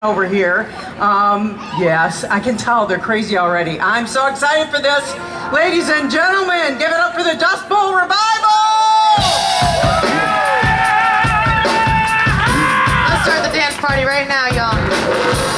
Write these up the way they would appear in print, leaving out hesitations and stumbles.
over here. Yes, I can tell they're crazy already. I'm so excited for this. Ladies and gentlemen, give it up for the Dustbowl Revival! Let's start the dance party right now, y'all.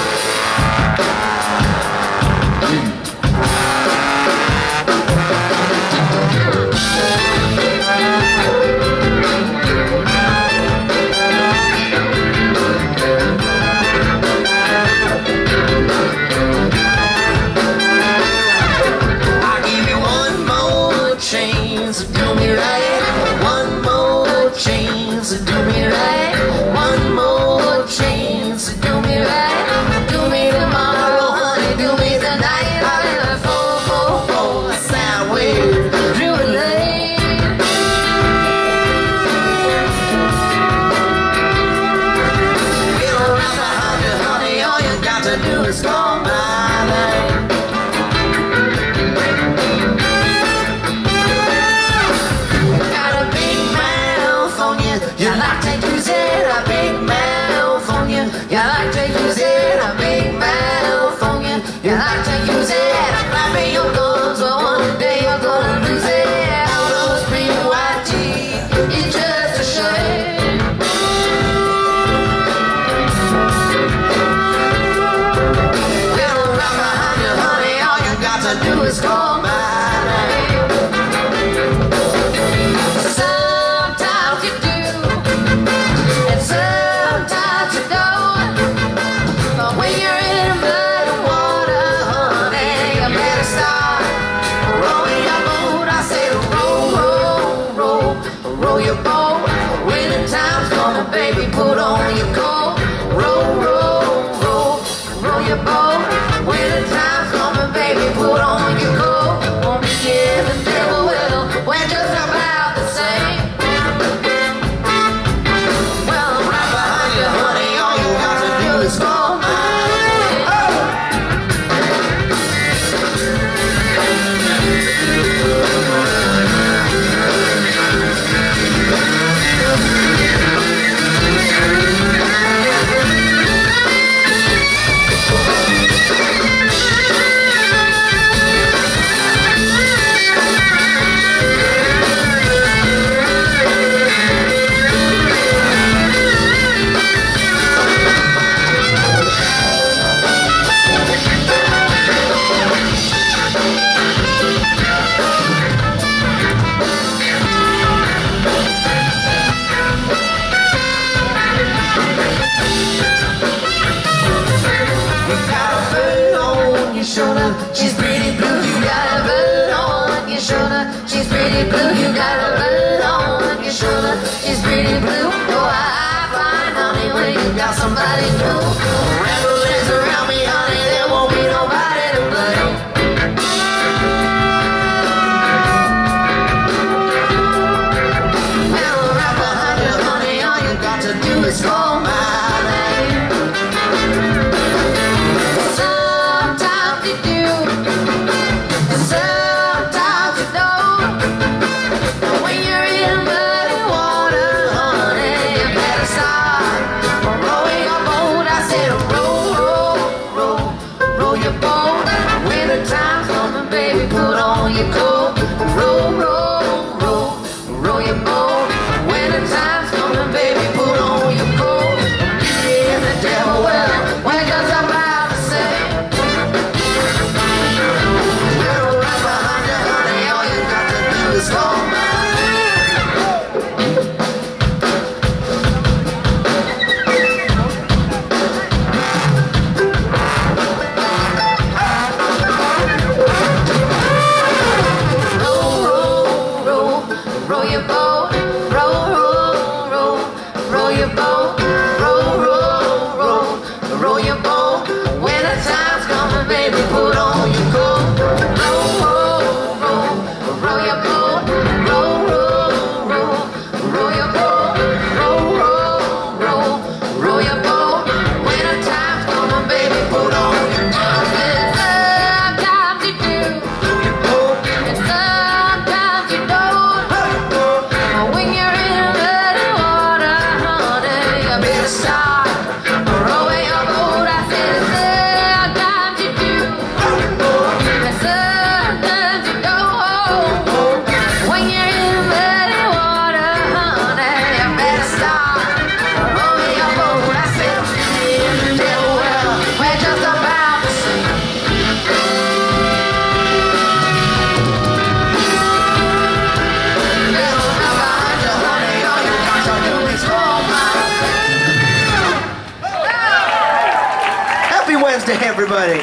Roll Day, everybody.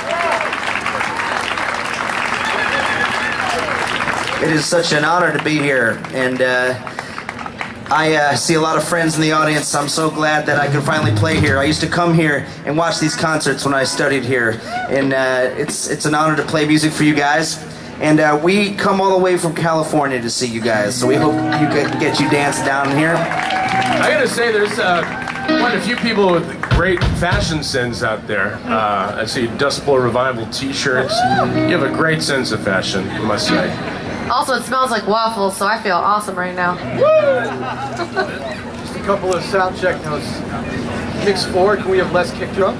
It is such an honor to be here, and I see a lot of friends in the audience. I'm so glad that I could finally play here. I used to come here and watch these concerts when I studied here, and it's an honor to play music for you guys. And we come all the way from California to see you guys, so we hope you can get you dancing down here. I gotta say, there's quite a few people with great fashion sense out there. I see Dustbowl Revival t-shirts. You have a great sense of fashion, I must say. Also, it smells like waffles, so I feel awesome right now. Just a couple of sound check notes. Mix 4, can we have less kick drum?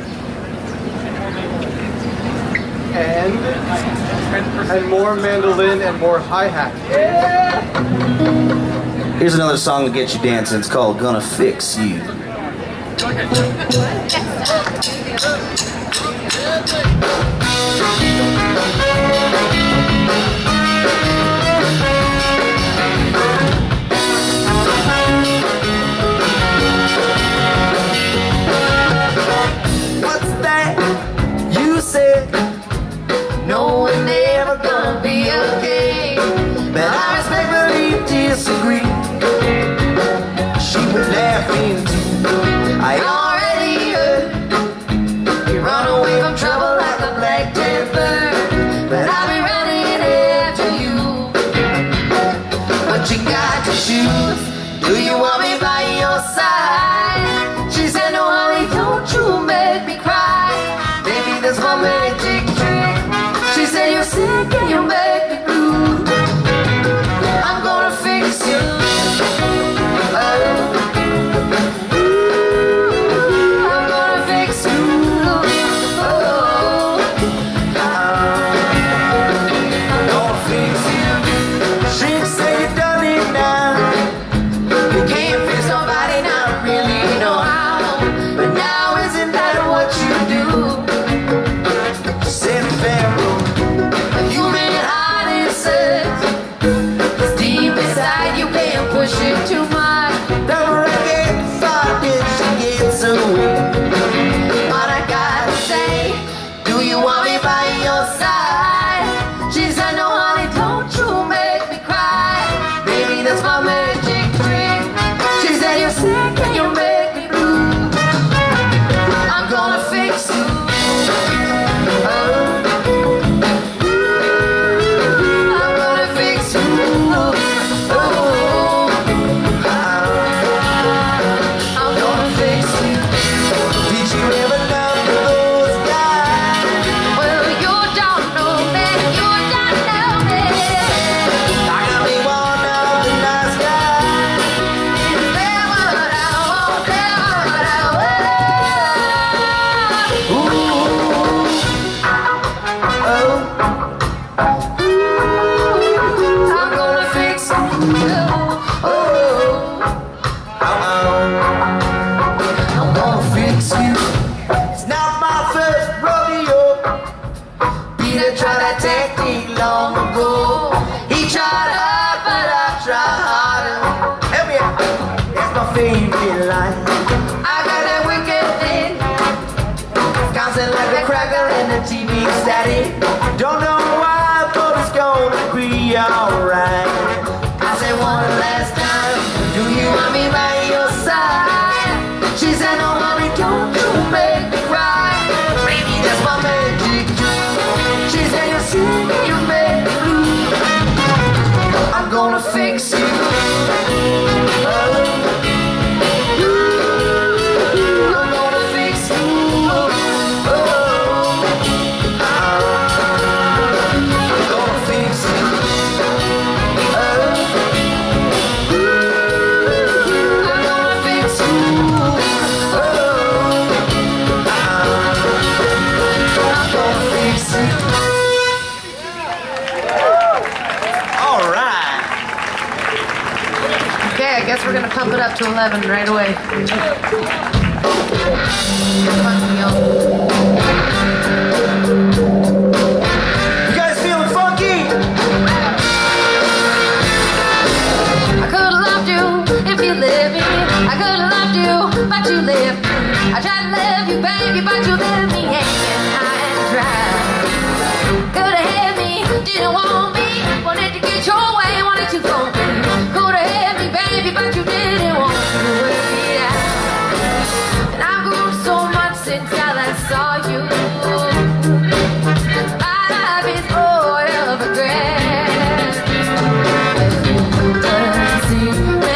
And more mandolin and more hi-hat. Here's another song to get you dancing. It's called Gonna Fix You. What's that you said? No, we're never gonna be okay. But I respectfully disagree. She was laughing too. I already heard you run away from trouble like a black panther. But I'll be running after you. But you got your shoes. Do you want me by your side? She said, no, honey, don't you make me cry. Baby, that's my magic trick. She said, you're sick and you make me blue. I'm gonna fix you. I'm gonna fix you. I'm gonna fix you. She say you done it now. You can't fix nobody, not really know how. But now isn't that what you do? She said, Pharaoh, a human heart is sick. It's deep inside, you can't push it too much. Never again thought that she gets away. But I gotta say, do you want me by your side? She said, no, honey, don't you make me cry. Baby, that's my magic trick. She said, you're sick and you make me blue. I'm gonna fix you. I'm gonna fix you. I'm gonna fix you. Did you ever love those guys? Well, you don't know me. You don't know me. I gotta be one of the nice guys. Never what I want, never what I want. Ooh. Oh. I'm gonna fix you. Oh. I'm gonna fix you. It's not my first rodeo. Peter tried that technique long ago. He tried hard, but I tried harder. Help me out. That's my favorite line. I got that wicked thing. Bouncing like a cracker in the TV static. Don't know why, but it's gonna be alright. I said one last time, do you want me by your side? She said, no, honey, don't you make me cry. Baby, that's my magic trick. She said, you're sick and you make me blue. I'm gonna fix you. I'm gonna fix you. I'm gonna fix you. I'm gonna fix you. I'm gonna fix you. All right. Okay, I guess we're gonna pump it up to 11 right away. You guys feeling funky? I could've loved you if you lived me. I could've loved you, but but you left me. I tried to love you, baby, but you left me hanging high and dry. Could have had me, didn't want me. Wanted to get your way, wanted to go me. Could have had me, baby, but you didn't want to work it out. And I've grown so much since I last saw you. My life is void of regret. Doesn't see me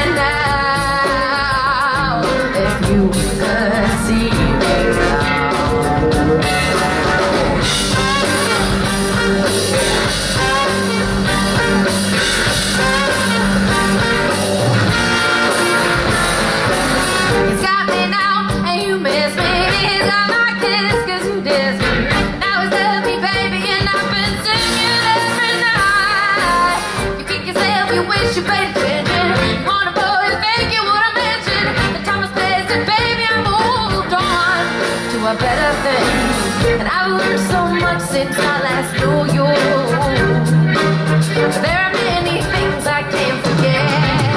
now. If you could see me now. It's got me now, and you miss me. It's got my kiss, 'cause you diss me. Now it's love me, baby, and I've been singing every night. You kick yourself, you wish you paid attention. You wanna boys make you what I mentioned. The time has passed, and baby, I moved on to a better thing. And I've learned so much since I last knew you. There are many things I can't forget.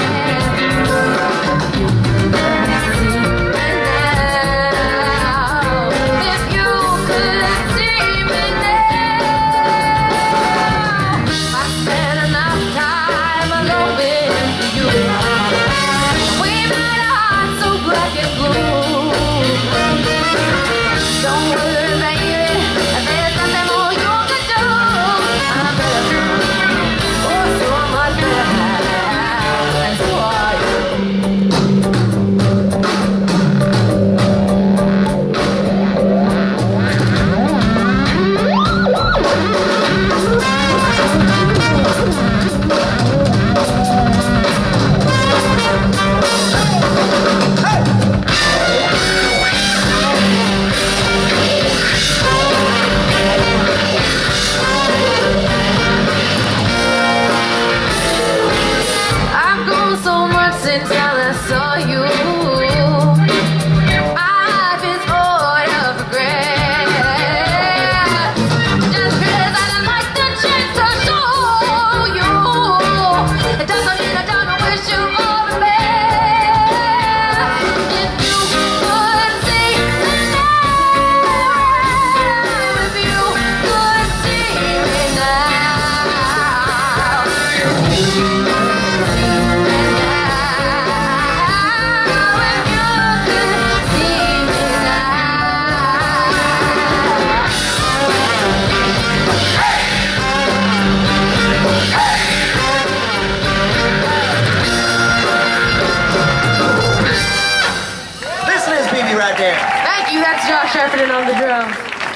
On the drum.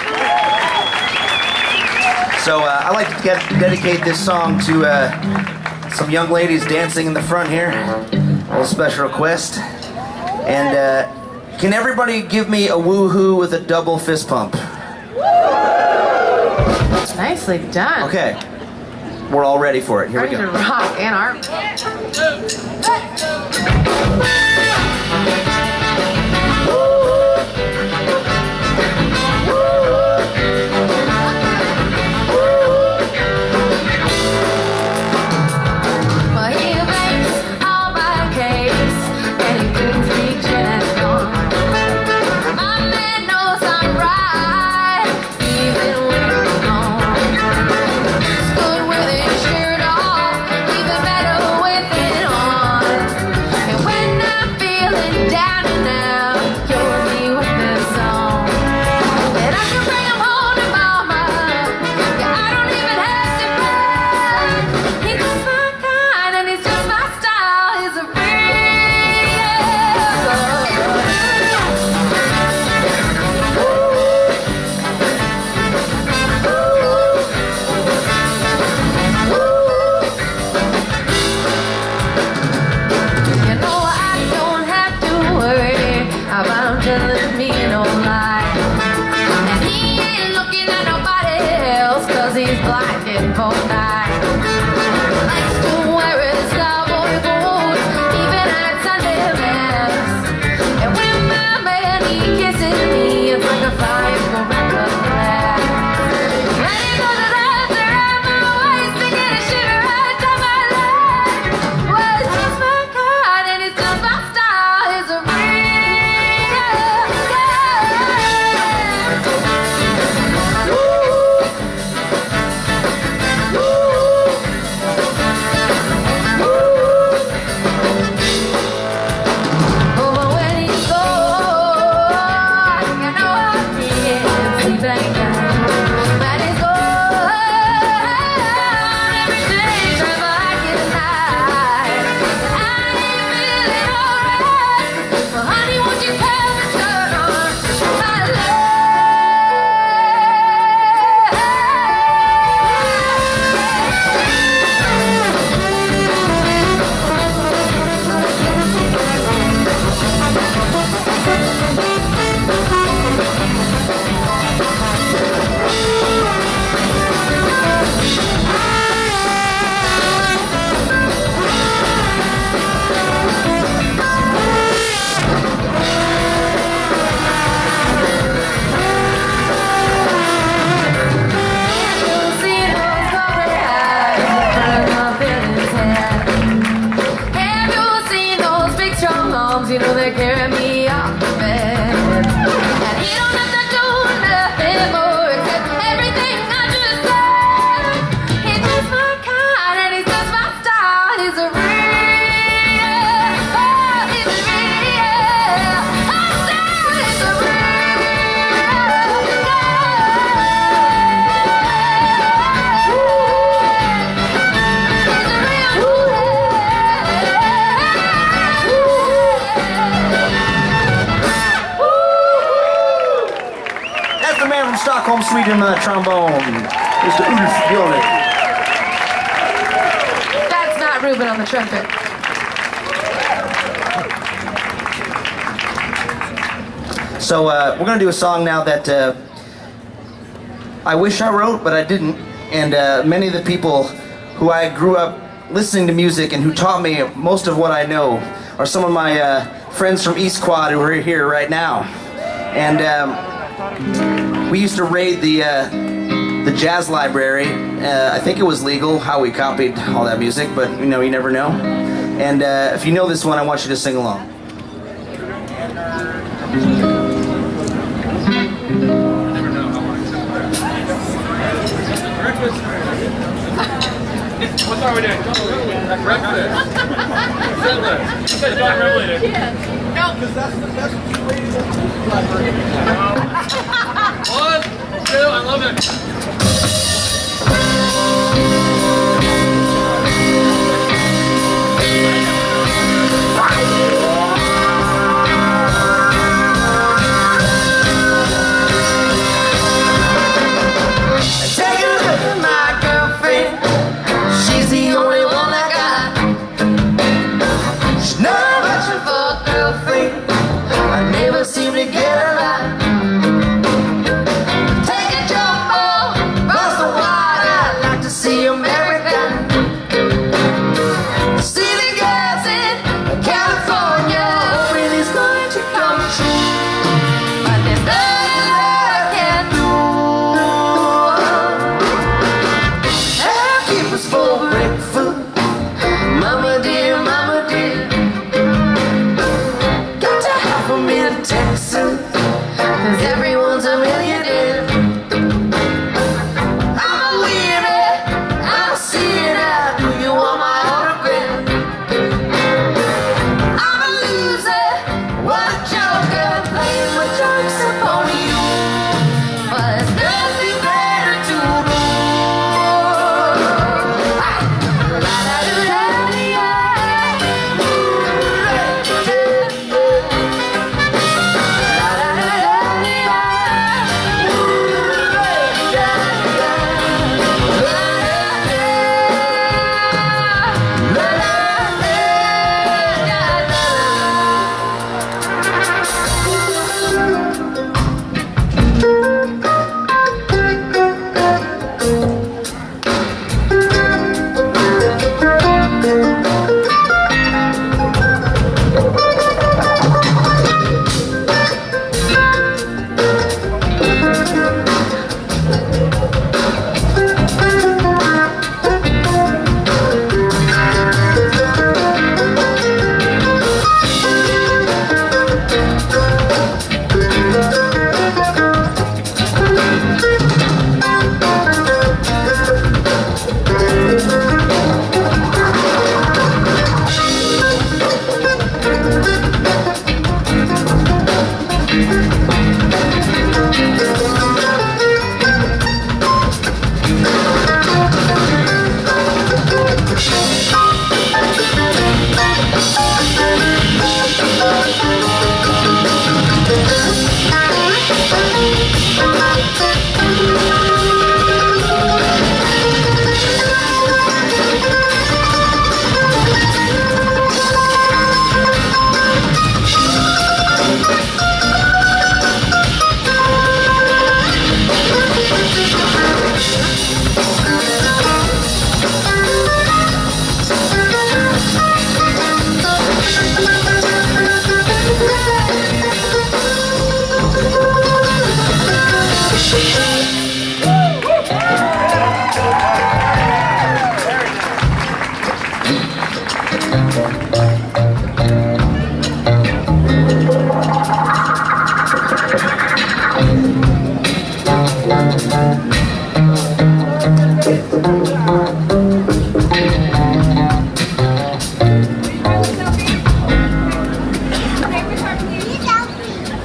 So I'd like to dedicate this song to some young ladies dancing in the front here. A little special request. And can everybody give me a woohoo with a double fist pump? Nicely done. Okay. We're all ready for it. Here Ready we go. to rock, Ann Arbor. With it, shirt off, even better with it on. And when strong arms, you know they carry me off the bed. And he don't have to do nothing more except everything I just said. He's just my kind and he's just my style. He's a real, oh, he's a real, I said he's a real Stockholm, Sweden, trombone. Mr. Ulf Björk. That's not Ruben on the trumpet. So we're going to do a song now that I wish I wrote, but I didn't. And many of the people who I grew up listening to music and who taught me most of what I know are some of my friends from East Quad who are here right now. And we used to raid the jazz library. I think it was legal how we copied all that music, but you know, you never know. And if you know this one, I want you to sing along. What's wrong with it? Breakfast. You guys don't remember it. No, because that's what you rated at the library. 1, 2, I love it. Take a look at my girlfriend. She's the only one I got. She's not much of a girlfriend. I never seem to get her right. Take a jump ball, cross the water. I'd like to see her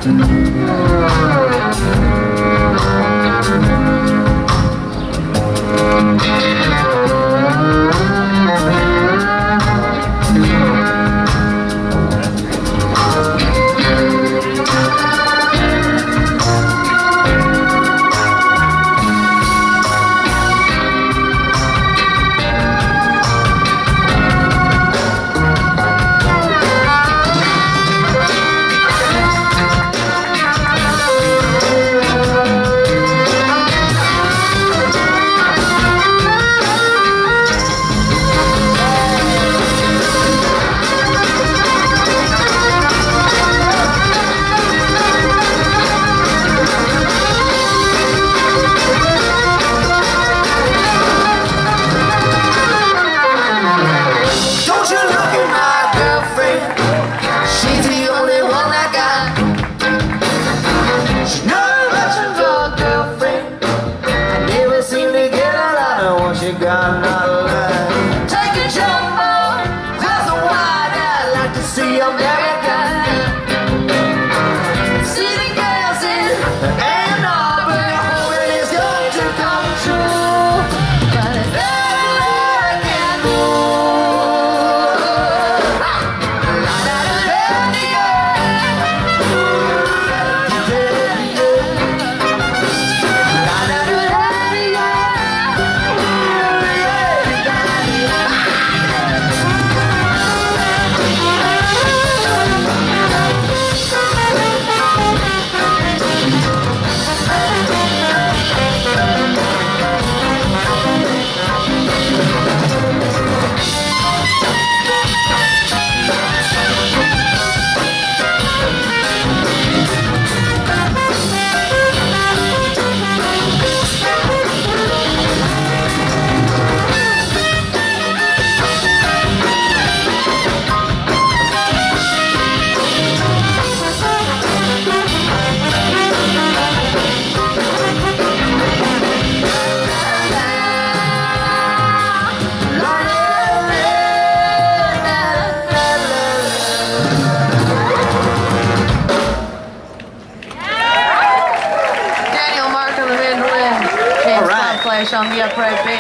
Ann Arbor, hoping it's going to come true. But it's everywhere I can go. On the upright beat.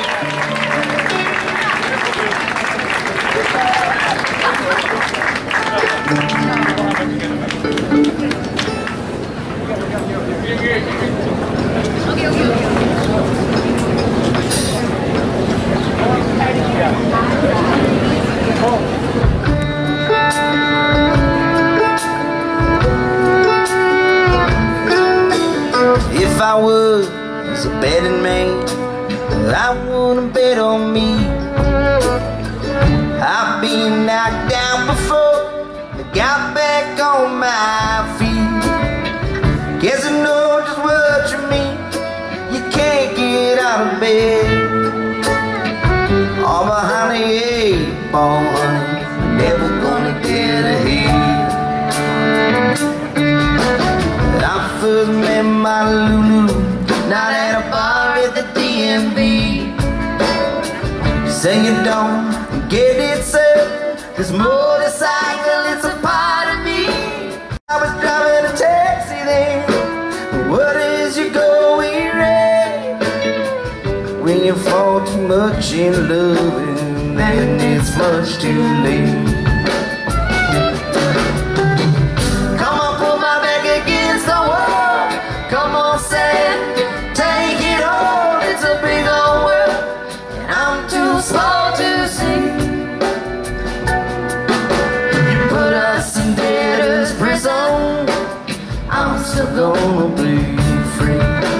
If I was a betting man, I wouldn't bet on me. I've been knocked down before, but got back on my feet. Guess I know just what you mean. You can't get out of bed. All behind the 8-ball, honey, never gonna get ahead. I first met my Lulu, not at a bar at the DMV. Say you don't get it, sir. This motorcycle, it's a part of me. I was driving a taxi then. What is your going rate? When you fall too much in love, and then it's much too late. Come on, pull my back against the wall. Come on, say, take it all. It's a big old world, and I'm too slow to see. You put us in debtor's prison, I'm still gonna be free.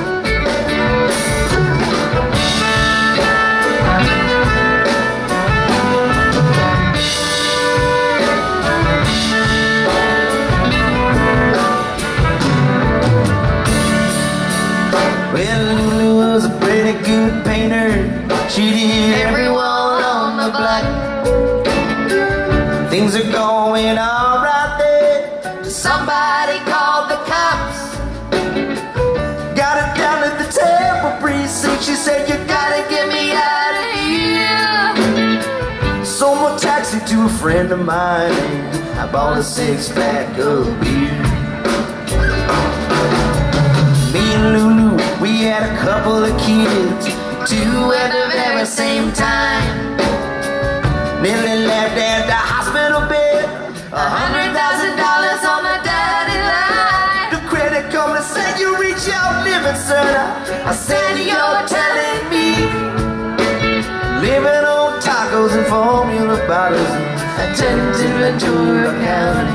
Well, Lulu was a pretty good painter. She did everyone on the block. Things are going all right there till somebody called the cops. Got her down at the Temple precinct. She said, you gotta get me out of here. Sold my taxi to a friend of mine. I bought a 6-pack of beer. Me and Lulu, we had a couple of kids, two at the very same time. Nearly left at the hospital bed, $100,000 on my daddy line. The credit company said you reach out limit, sir. I said you're telling me living on tacos and formula bottles and attending to Ventura County.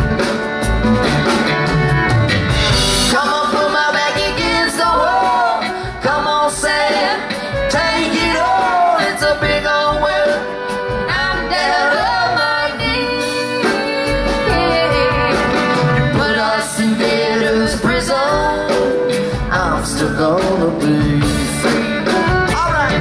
Come on, put my back against the wall. Come on, Sam, take it all. It's a big old world. I'm down on my knees. Put us in debtor's prison. I'm still gonna be free. All right.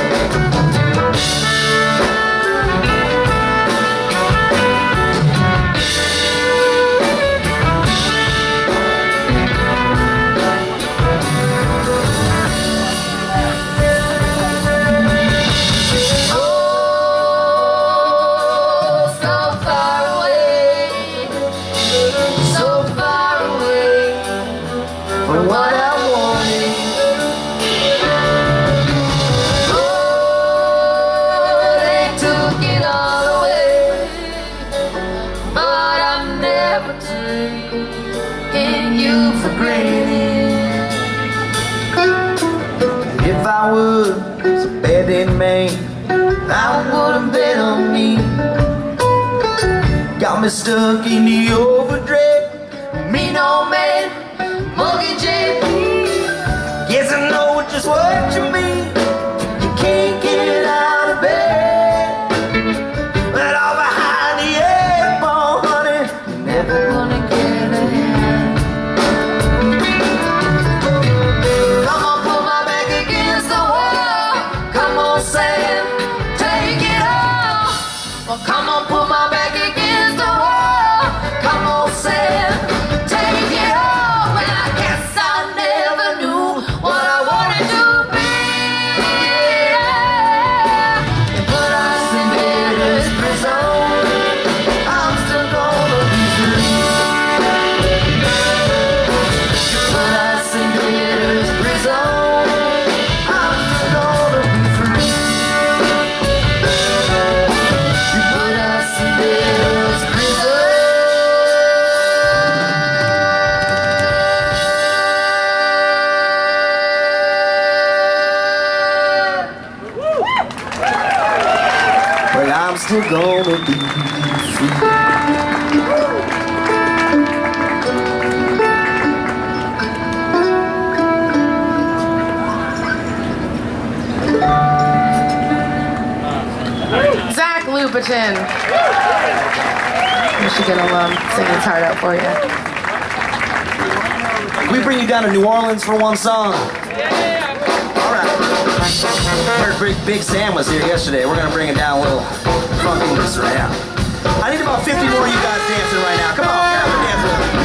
What I wanted. Oh, they took it all away, but I'm never taking you for granted. If I was a betting man, I wouldn't bet on me. Got me stuck in the overdraft, me no man. Mortgage AP, guess I know just what you mean. You can't get out of bed, but all behind the 8 ball, honey, you're never gonna get ahead. Come on, put my back against the wall. Come on, Sam, take it all. Well, come on, put my back against the wall. Come on, Sam, take it all. I'm still gonna be free. Zach Lupitin. Michigan alum, singing his heart out for you. We bring you down to New Orleans for one song. All right. Heard Big Sam was here yesterday. We're gonna bring it down a little funkiness right now. I need about 50 more of you guys dancing right now. Come on, get up and dance with me.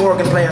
organ player.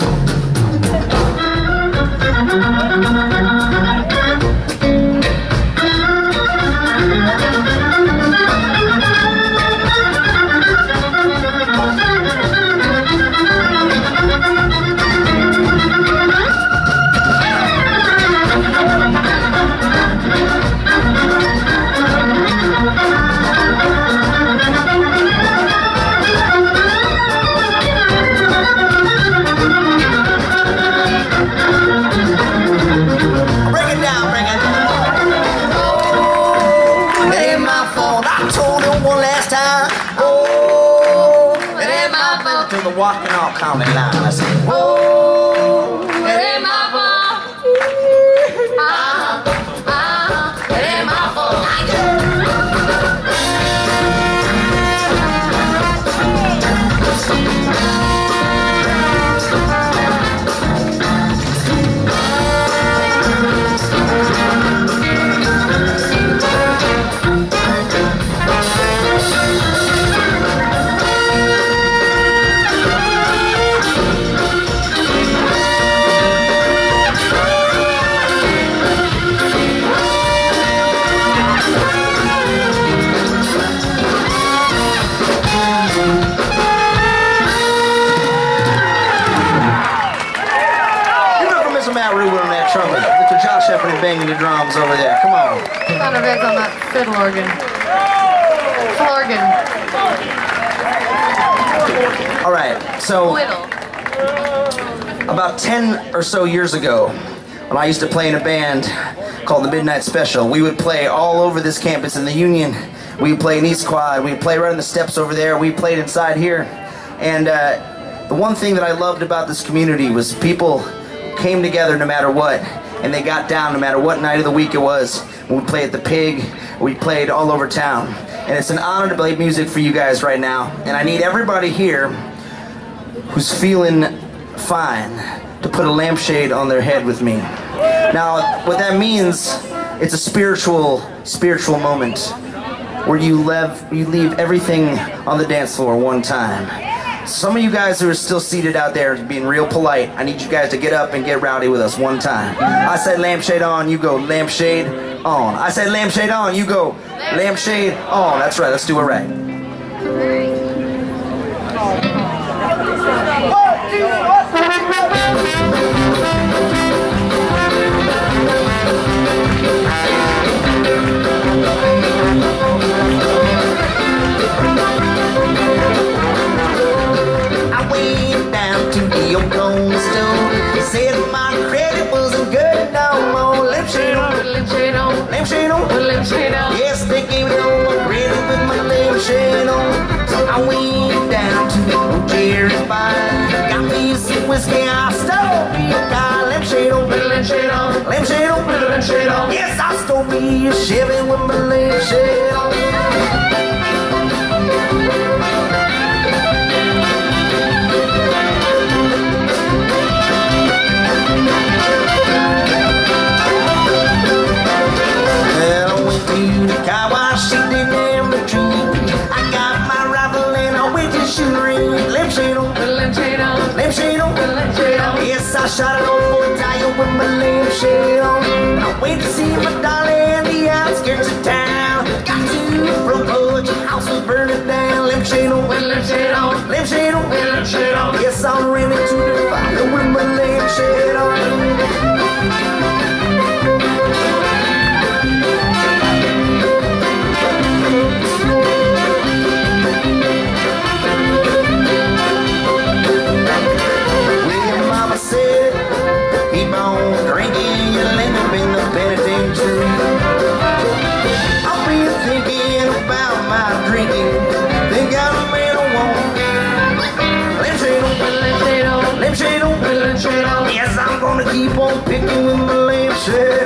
The walking all common line. I said, whoa, it ain't my fault. It ain't my fault. Banging the drums over there. Come on. Sound effects on that fiddle organ. Organ. All right. So, about 10 or so years ago, when I used to play in a band called the Midnight Special, we would play all over this campus in the Union. We would play in East Quad. We would play right on the steps over there. We played inside here. And the one thing that I loved about this community was people came together no matter what. And they got down no matter what night of the week it was. When we played at the Pig, we played all over town. And it's an honor to play music for you guys right now. And I need everybody here who's feeling fine to put a lampshade on their head with me. Now, what that means, it's a spiritual moment where you leave everything on the dance floor one time. Some of you guys who are still seated out there being real polite, I need you guys to get up and get rowdy with us one time. I said lampshade on, you go lampshade on. I said lampshade on, you go lampshade on. That's right, let's do it right. Said my credit wasn't good no more. Lampshade on, lampshade on, lampshade on, lampshade on. Yes, they gave it all my credit with my lampshade on. So I went down to Jerry's bar, got me some whiskey, I stole me a car. Lampshade on, lampshade on, lampshade on, lampshade on. Yes, I stole me a Chevy with my lampshade on. Yes, I shot it on for a tire with my lampshade on. I went to see my darling in the outskirts of town. Got to the front porch, house was burning down. Lampshade on, lampshade on, lampshade on, lampshade on. Yes, I ran into the fire with my lampshade on. Yes, I'm gonna keep on picking with my lampshade.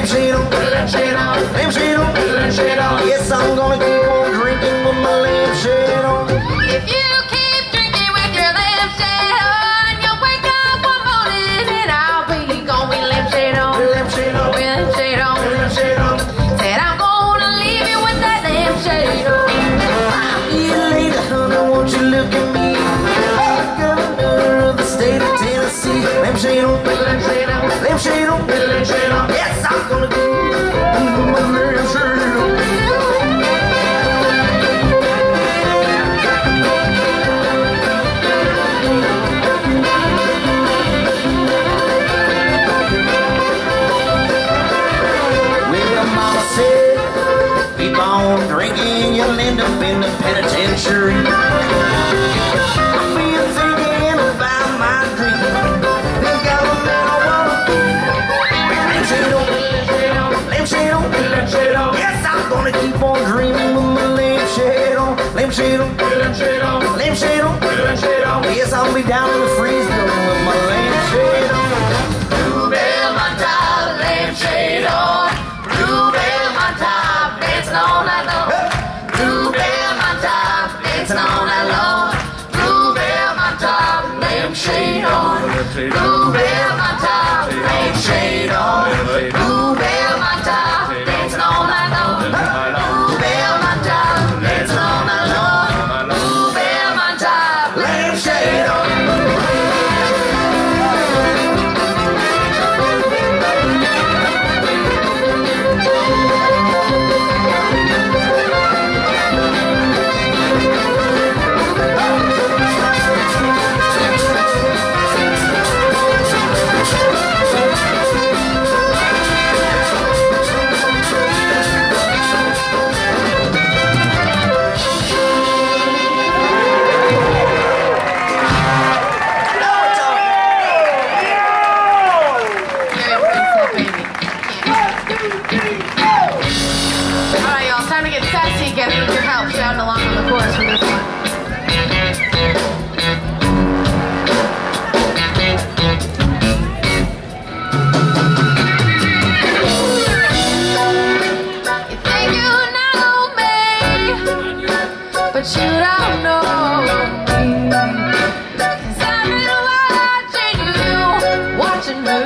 lampshade on, lampshade on, lampshade on, lampshade on. Yes, I'm gonna keep on drinking with my lampshade on. If you keep drinking with your lampshade on, you'll wake up one morning and I'll be gone with lampshade on, Lampshade on, lampshade on. lampshade on. Said I'm gonna leave you with that lampshade on. Yeah, lady, honey, won't you look at me? Governor of the state of Tennessee. Lampshade on, lampshade on, lampshade on, lampshade on. Yes, I'm gonna do my lampshade on. Well, mama said, keep on drinking, you'll end up in the penitentiary. I've been thinking about my dream. Think I'm a man I wanna be. Lampshade on, lampshade on, lampshade on. Yes, I'm gonna keep on dreaming with my lampshade on. Lampshade on, lampshade on, lampshade on, lampshade on. Yes, I'll be down in the freeze zone with my lampshade on. Bluebell on top, lampshade on. Bluebell on top, dancing all night long. Bluebell on top, dancing all night long. Bluebell on top, lampshade on. Bluebell on top, lampshade on. Bluebell on top, dancing all night long. Bluebell on top, dancing all night long. Bluebell on top, lampshade on. Alright, y'all, it's time to get sassy again with your help shouting along on the chorus for this one. You think you know me, but you don't know me. 'Cause I've been watching you, watching her.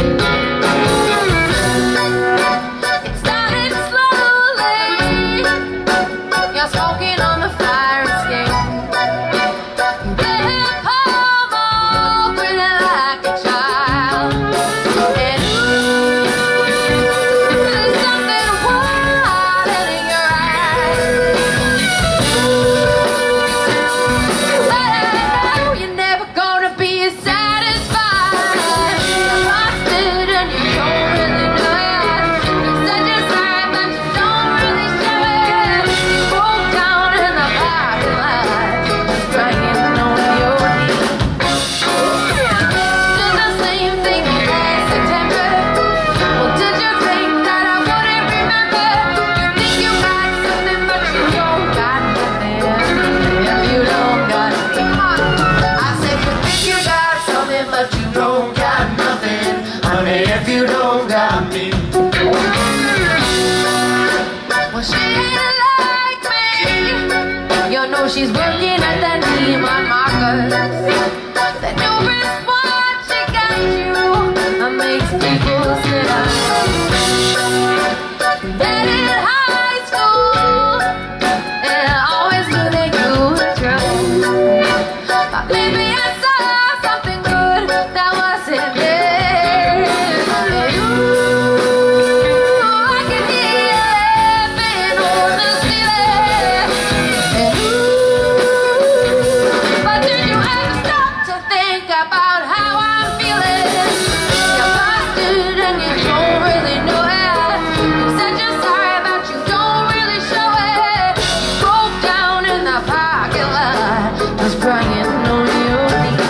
It started slowly. You're smoking on the fire escape. Then come on, grinning like a child. And there's something wild in your eyes. But I know you're never gonna be satisfied. You're busted and you don't really know it. You said you're sorry, but you don't really show it. You broke down in the parking lot, crying on your knees. Did the same thing last September. Well, did you think that I wouldn't remember? You think you got something, but you don't got nothing. If you don't got me, I said you think you got something, but you don't got nothing. Honey, if you don't got me. Well, she ain't like me. You know she's working at the Neiman Marcus. That new wristwatch she got you makes people sit up. Then in high school, and I always knew that you were true. But maybe I saw something good that wasn't there. And ooh, I can hear laughing on the ceiling. And ooh, but did you ever stop to think about how I'm feeling? You're busted and you don't really know it. You said you're sorry, but you don't really show it. You broke down in the parking lot, was crying on your knees.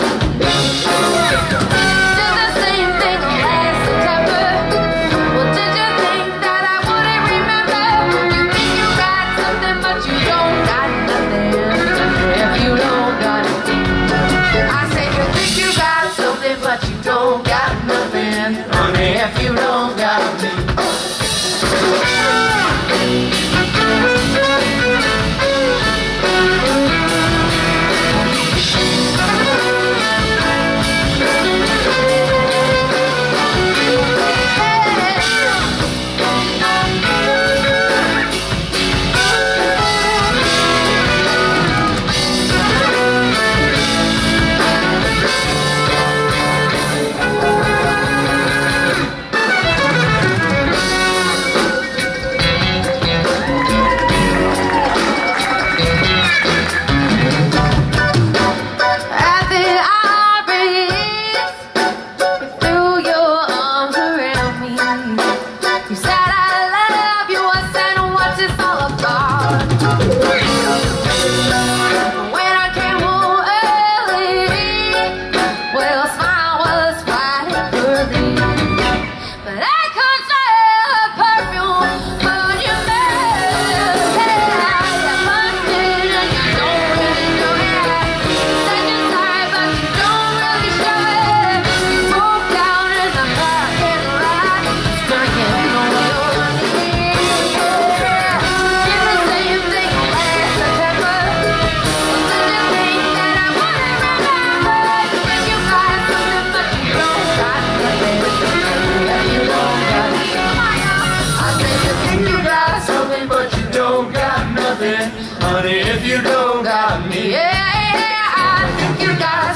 Did the same thing last September. Well, did you think that I wouldn't remember? You think you got something, but you don't got nothing. If you don't got it, I say you think you got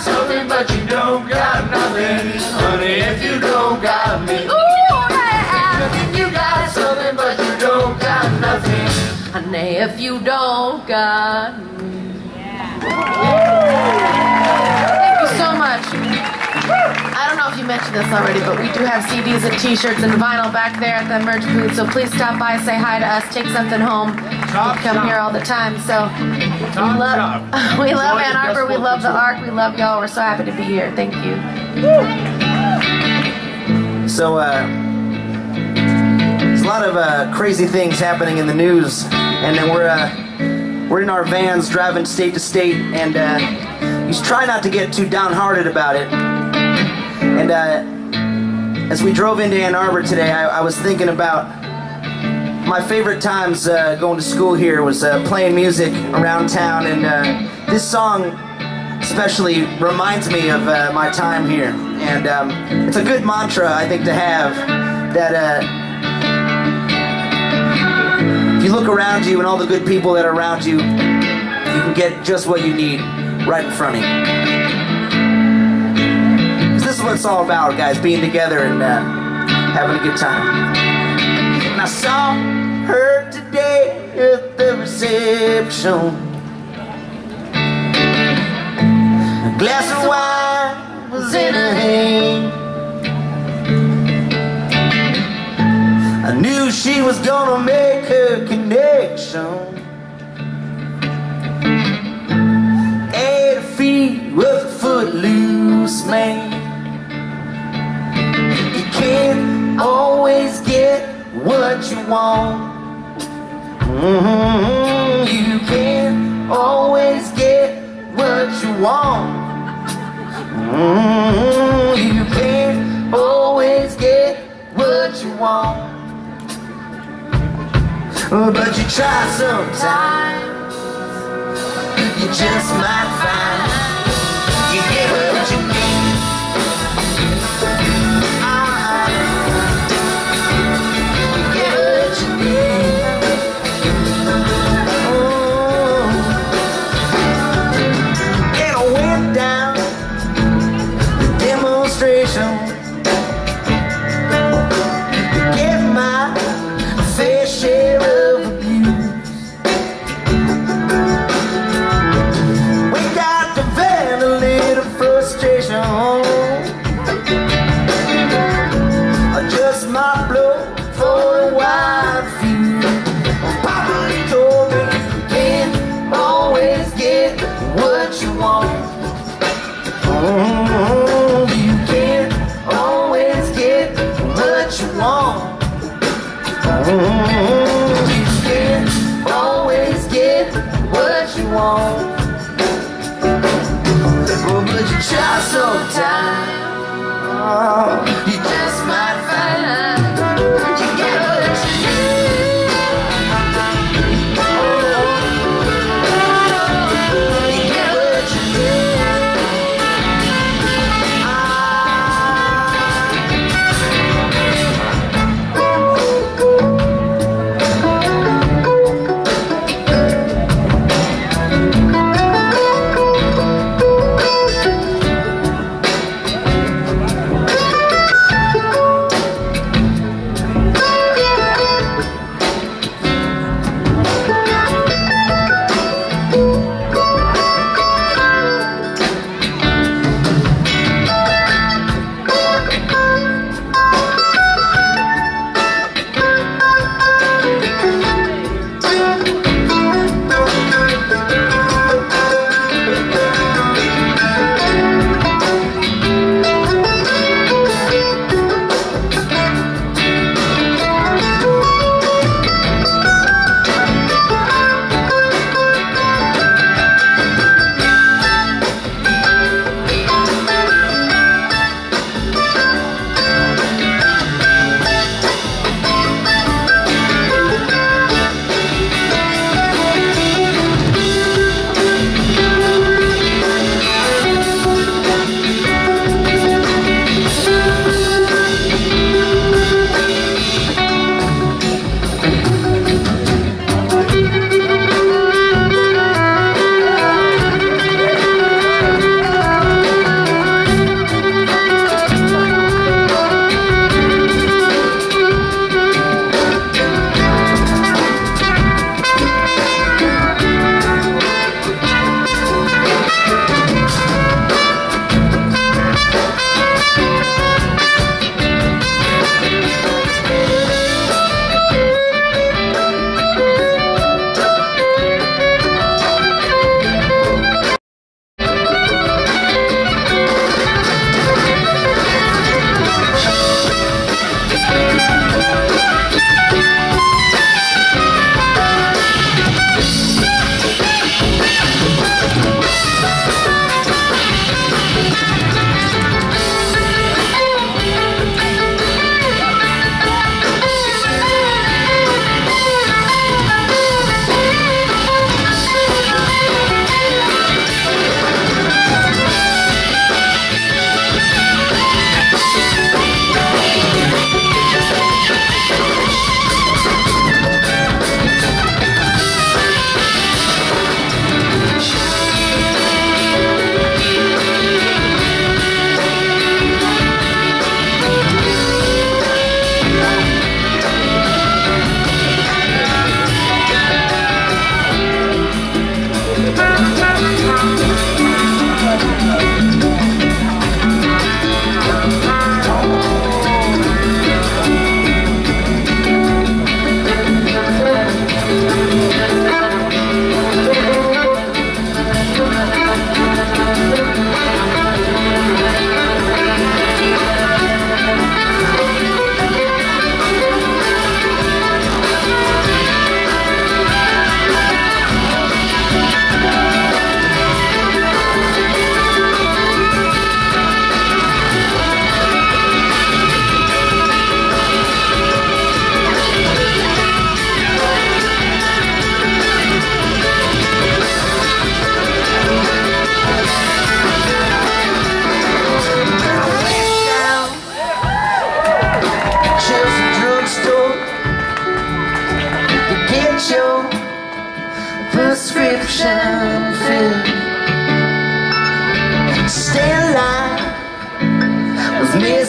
something, but you don't got nothing. Honey, if you don't got me. Ooh, yeah. You got something, but you don't got nothing. Honey, if you don't got me. Thank you so much. I don't know if you mentioned this already, but we do have CDs and t-shirts and vinyl back there at the merch booth, so please stop by, say hi to us, take something home. We come here all the time, so we love Ann Arbor, we love the Ark, we love y'all, we're so happy to be here. Thank you. So, there's a lot of crazy things happening in the news, and then we're in our vans driving state to state, and you should try not to get too downhearted about it. And as we drove into Ann Arbor today, I was thinking about my favorite times going to school here was playing music around town, and this song especially reminds me of my time here. And it's a good mantra, I think, to have, that if you look around you and all the good people that are around you, you can get just what you need right in front of you. This is what it's all about, guys, being together and having a good time. And I saw her today at the reception. A glass of wine was in her hand. I knew she was gonna make her connection. At her feet was a footloose man. You can't always get what you want. You can't always get what you want. You can't always get what you want. But you try sometimes. You just might find you get what you need. Get my fair share of abuse. We got to vent a little frustration. I just might blow for a wide view. Papa told me you can't always get what you want. You can't always get what you want. You can't always get what you want. But you try sometimes. You just might find you get what you need. You get what you need.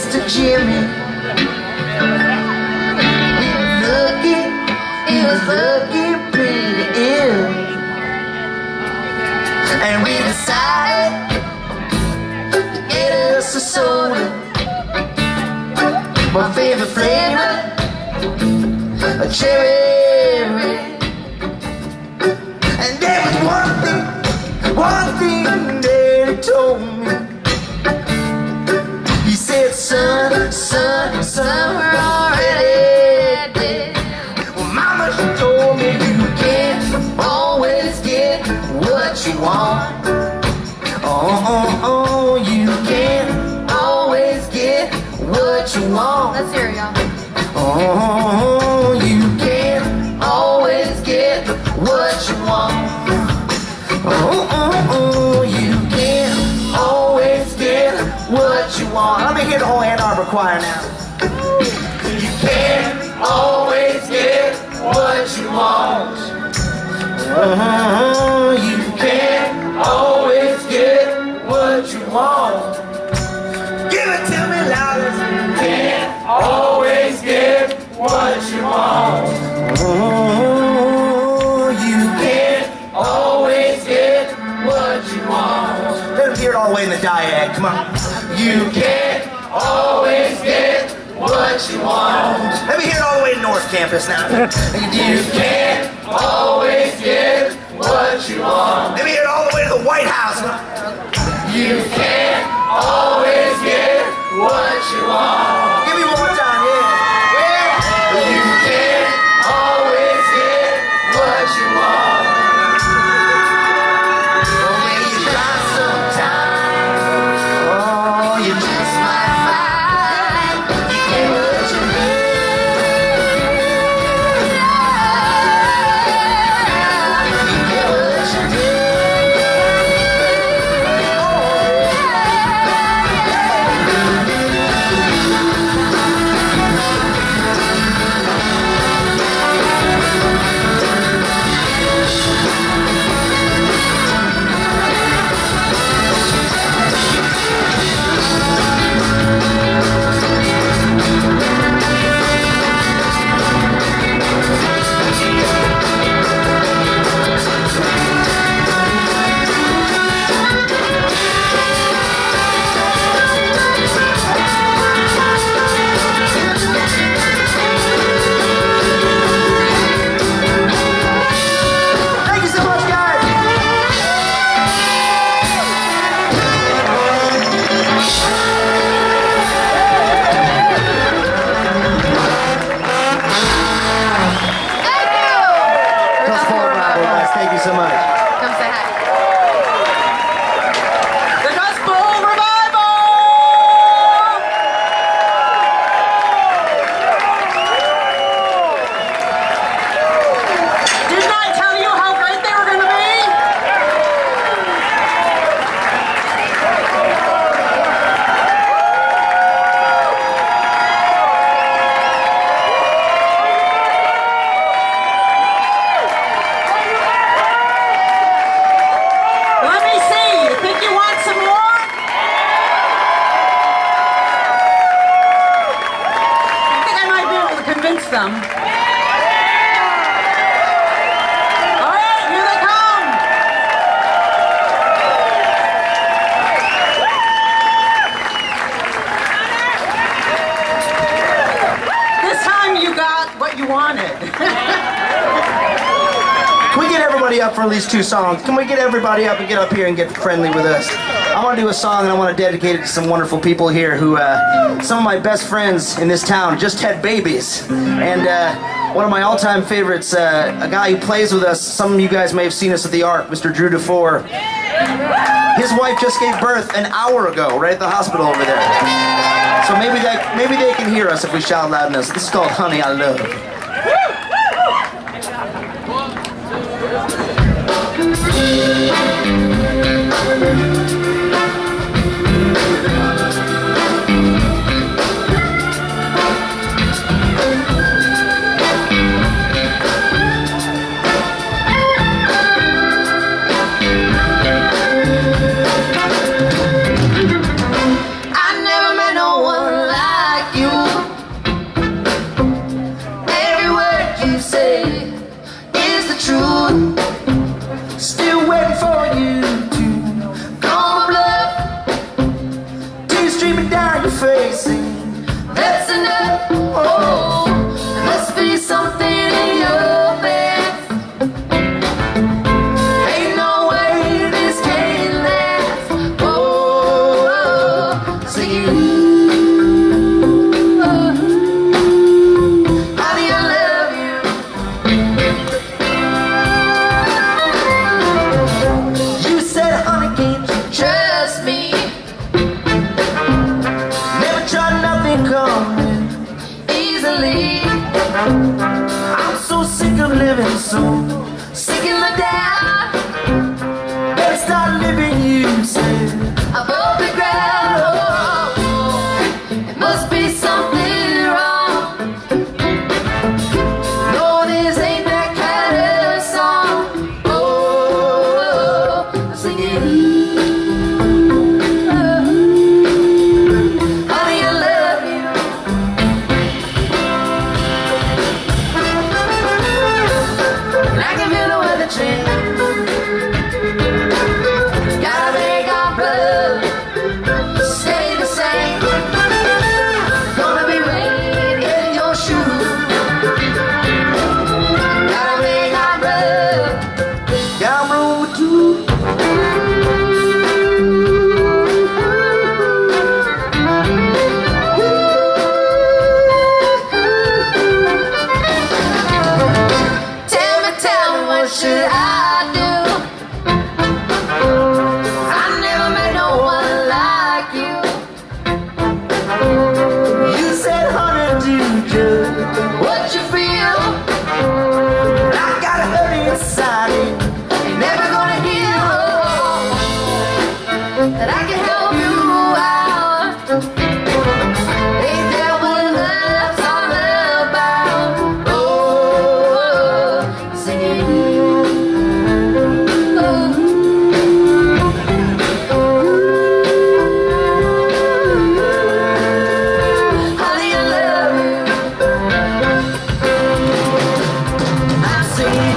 Mr. Jimmy. He was looking pretty ill. And we decided to get us a soda. My favorite flavor, a cherry. And there was one thing that he told me. He said, son, we're already dead. Well, mama, she told me you can't always get what you want. Oh, you can't always get what you want. Let's hear it, y'all. Oh, you can't always get what you want. Oh, you can't always get what you want. Let me hear the whole Ann Arbor choir now. You can't always get what you want. Oh, you can't always get what you want. Give it to me louder. You can't always get what you want. Oh, you can't always get what you want. Let them hear it all the way in the diag. Come on. You can't always get what you want. Let me hear it all the way to North Campus now. You can't always get what you want. Let me hear it all the way to the White House. You can't always get what you want. Give me one more time, yeah. You can't always get what you want. But when you try sometimes, oh, you just might find you get what you need. You get what you Thank you so much. Come say hi. The Dustbowl Revival! Didn't I tell you how great they were going to be? Let me see. You think you want some more? I think I might be able to convince them. All right, here they come. This time you got what you wanted. Can we get everybody up for at least 2 songs? Can we get everybody up and get up here and get friendly with us? I want to do a song and I want to dedicate it to some wonderful people here who, some of my best friends in this town just had babies. And one of my all-time favorites, a guy who plays with us, some of you guys may have seen us at the Ark, Mr. Drew DeFore. His wife just gave birth an hour ago, right at the hospital over there. So maybe they can hear us if we shout loud enough. This is called Honey, I Love. I never met no one like I'm facing. That's enough. Oh, there must be something in your face. Ain't no way this can last. Oh, singing. Honey, I love you. You said, honey, can't you Trust me. never try nothing coming? Easily. I'm so sick of living so. Sick in the down. Better start living, you said. Above the ground. Oh, it must be something wrong. No, this ain't that kind of song. Oh, I'm singing. Honey, I love you. And I can feel the weather change. Gotta make our blood stay the same. Gonna be rain in your shoes. Gotta make our blood. Yeah, I'm rolling with you. Tell me, what should I do? I never met no one like you. You said, honey, do just What you feel? I got hurt inside it. Ain't never gonna heal. That I can help you out. Ain't that what love's all about? Oh, singing. Honey, I love you. I'm singing.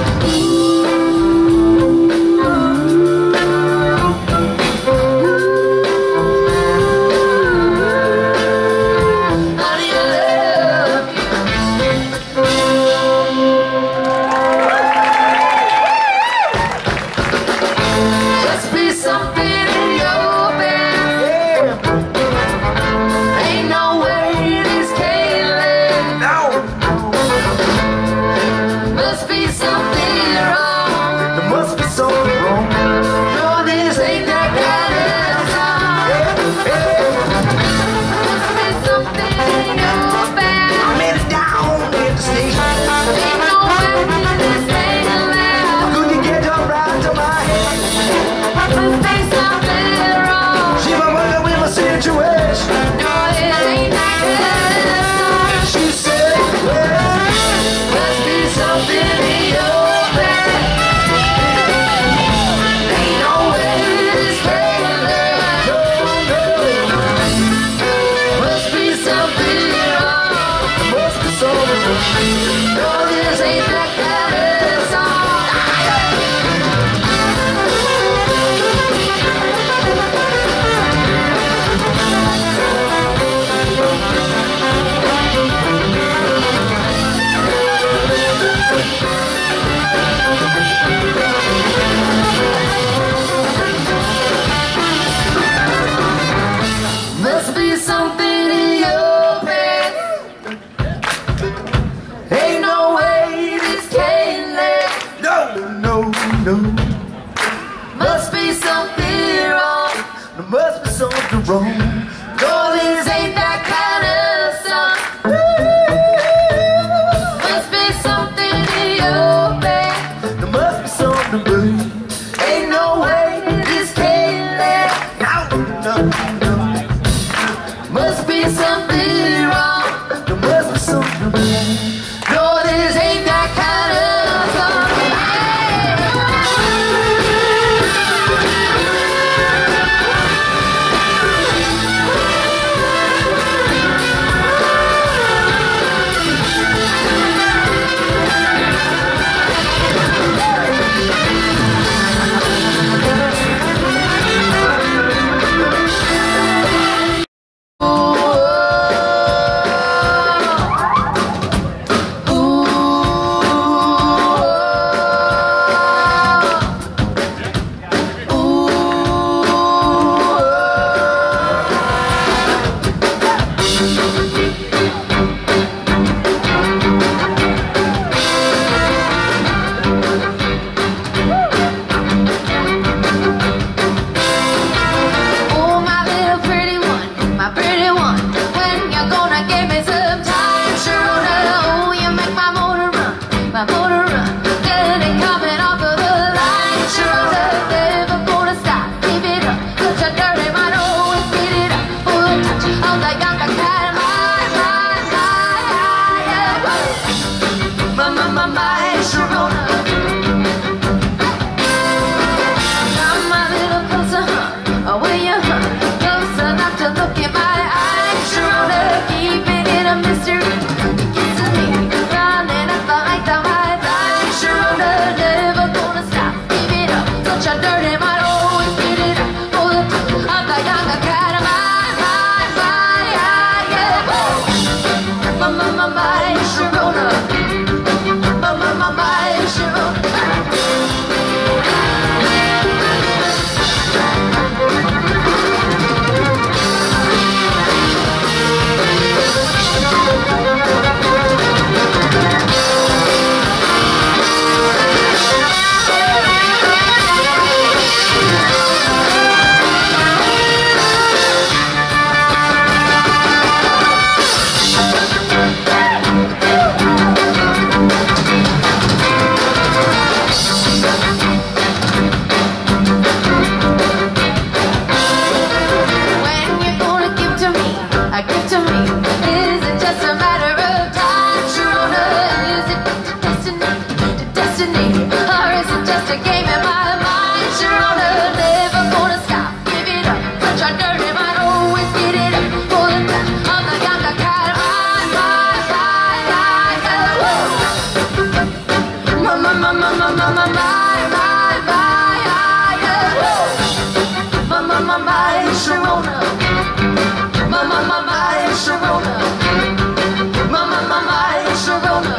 my, Sharona. My, Sharona. My, Sharona.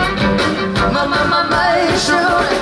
My, Sharona.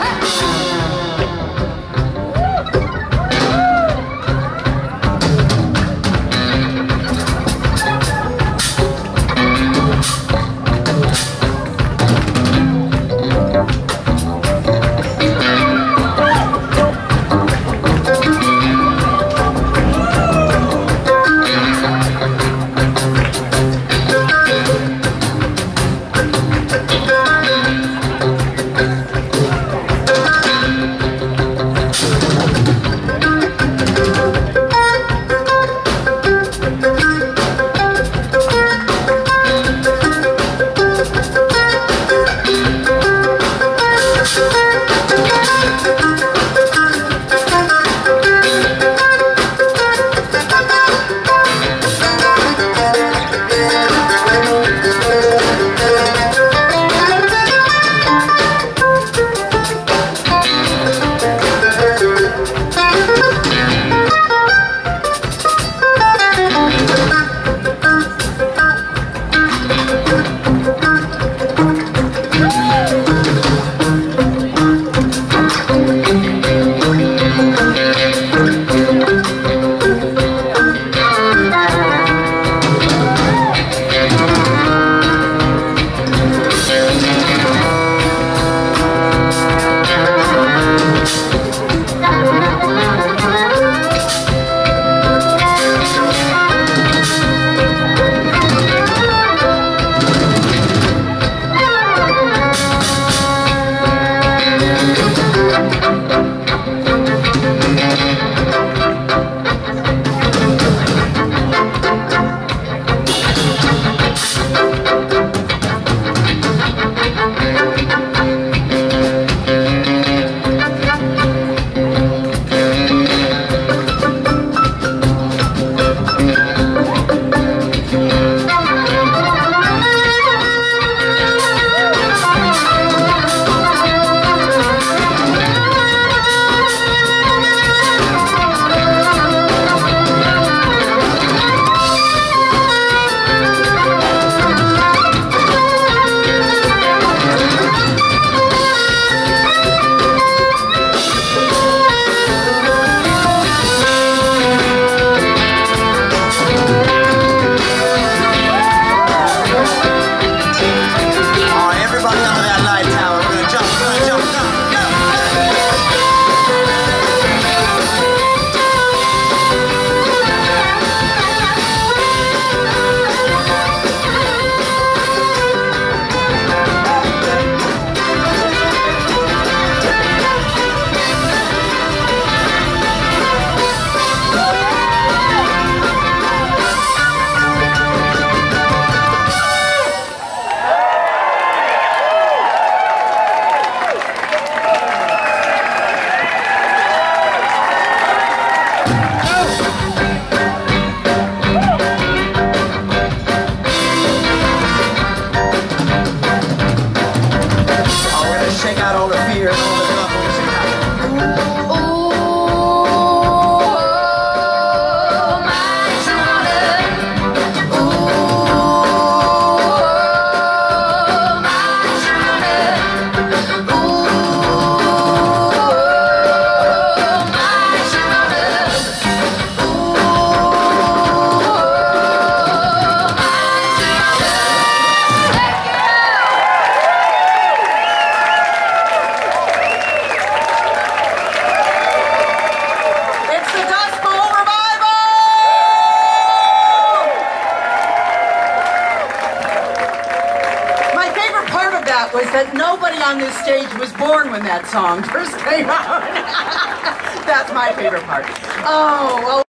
Was that nobody on this stage was born when that song first came out. That's my favorite part. Oh, well.